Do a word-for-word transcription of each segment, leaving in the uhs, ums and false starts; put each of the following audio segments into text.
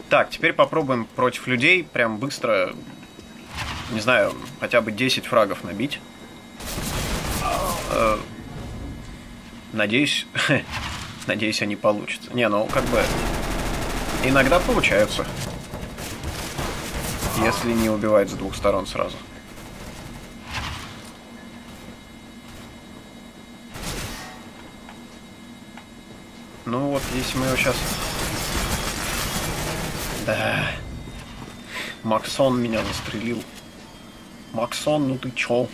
Так, теперь попробуем против людей прям быстро, не знаю, хотя бы десять фрагов набить. Э, надеюсь, надеюсь, они получатся. Не, ну как бы иногда получаются, если не убивают с двух сторон сразу. Ну вот, если мы его сейчас... Да. Максон меня застрелил. Максон, ну ты чё?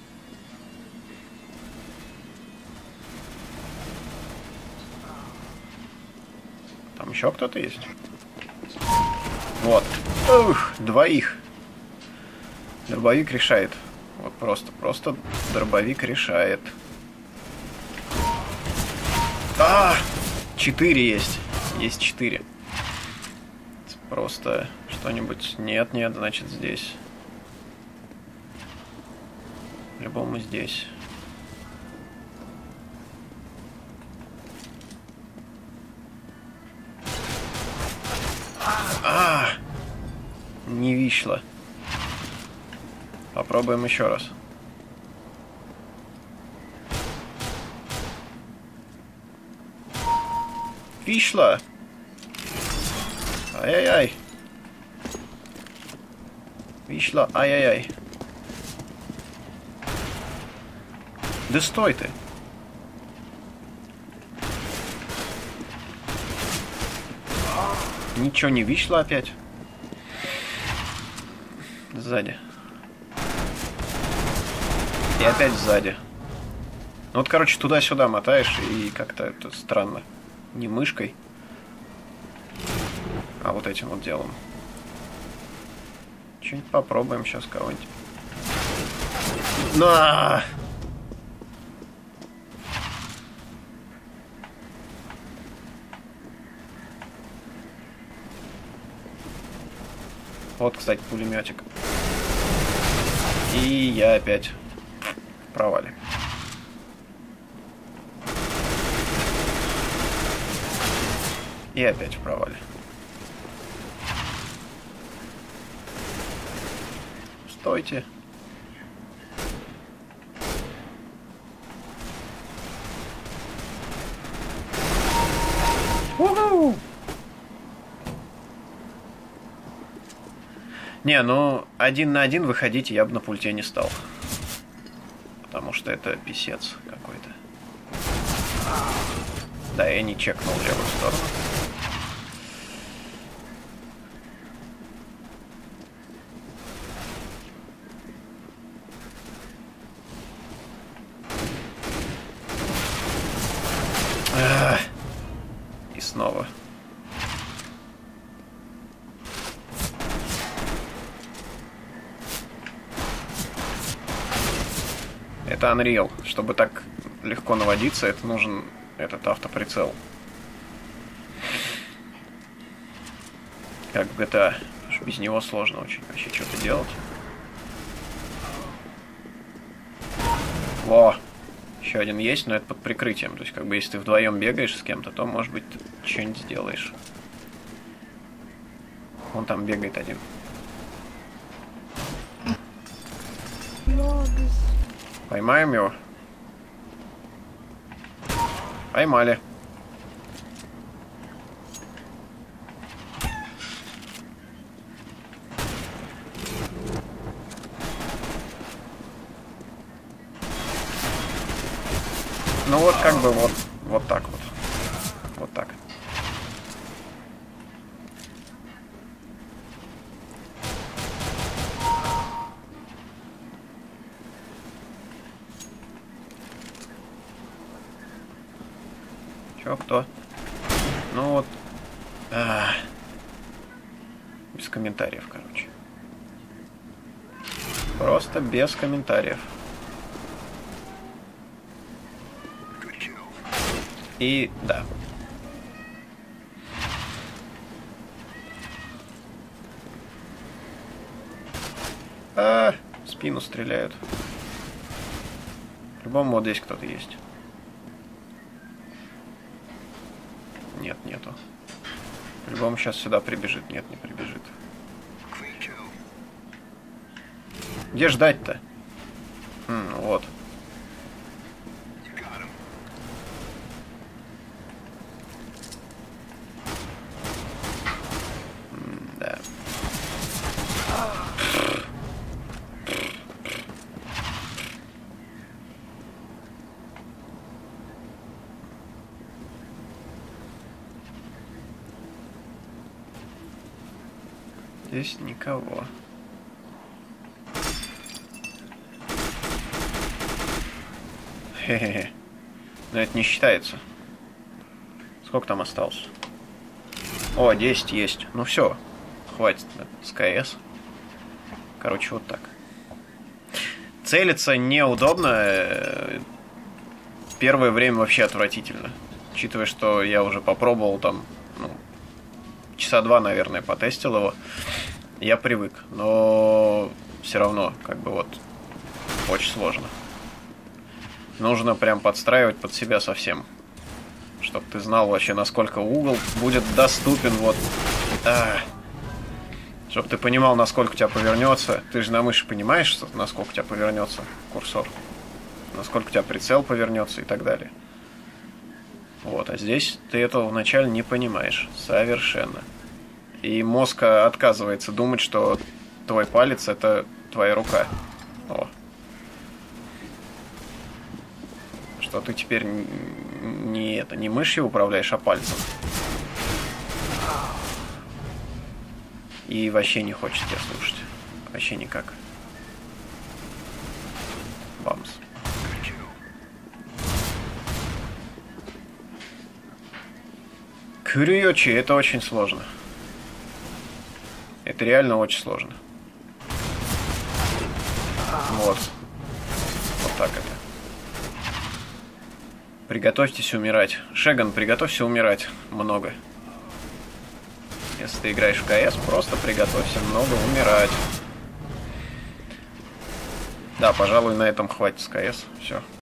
Там еще кто-то есть? Вот. Ух, двоих. Дробовик решает. Вот просто, просто дробовик решает. А! Четыре есть. Есть четыре. Просто что-нибудь... Нет, нет, значит здесь. По-любому здесь. А! Не вышло. Попробуем еще раз. Вышло. Ай-яй-яй. Вышло. Ай-яй-яй. Да стой ты. Ничего не вышло опять. Сзади. И опять сзади. Ну вот, короче, туда-сюда мотаешь, и как-то это странно. Не мышкой, а вот этим вот делом. Что-нибудь попробуем сейчас кого-нибудь. На! Вот, кстати, пулеметик. И я опять в провале. И опять в провале. Стойте. У-ху! Не, ну, один на один выходить я бы на пульте не стал. Потому что это писец какой-то. Да, я не чекнул левую сторону. А, и снова. Это Unreal. Чтобы так легко наводиться, это нужен этот автоприцел. Как в джи ти эй. Без него сложно очень вообще что-то делать. Во! Еще один есть, но это под прикрытием. То есть, как бы, если ты вдвоем бегаешь с кем-то, то, может быть, ты что-нибудь сделаешь. Вон там бегает один. Поймаем его. Поймали. Ну вот как бы вот, вот так вот. Вот так. Чё, кто? Ну вот. А, без комментариев, короче. Просто без комментариев. И да. А, в спину стреляют. По-любому вот здесь кто-то есть. Нет, нету. По-любому сейчас сюда прибежит. Нет, не прибежит. Где ждать-то? М, вот. М, да. Здесь никого. Хе-хе-хе. Но это не считается. Сколько там осталось? О, десять есть. Ну все. Хватит с КС. Короче, вот так. Целиться неудобно. Первое время вообще отвратительно. Учитывая, что я уже попробовал там, ну, часа два, наверное, потестил его. Я привык. Но все равно, как бы вот, очень сложно. Нужно прям подстраивать под себя совсем. Чтобы ты знал вообще, насколько угол будет доступен. Вот. А. Чтобы ты понимал, насколько у тебя повернется. Ты же на мыши понимаешь, насколько у тебя повернется курсор. Насколько у тебя прицел повернется и так далее. Вот. А здесь ты этого вначале не понимаешь. Совершенно. И мозг отказывается думать, что твой палец — это твоя рука. О. Что ты теперь не, это, не мышью управляешь, а пальцем. И вообще не хочет тебя слушать. Вообще никак. Бамс. Курьёчи, это очень сложно. Это реально очень сложно. Вот. Вот так это. Приготовьтесь умирать. Шеган, приготовься умирать. Много. Если ты играешь в КС, просто приготовься много умирать. Да, пожалуй, на этом хватит с КС. Все.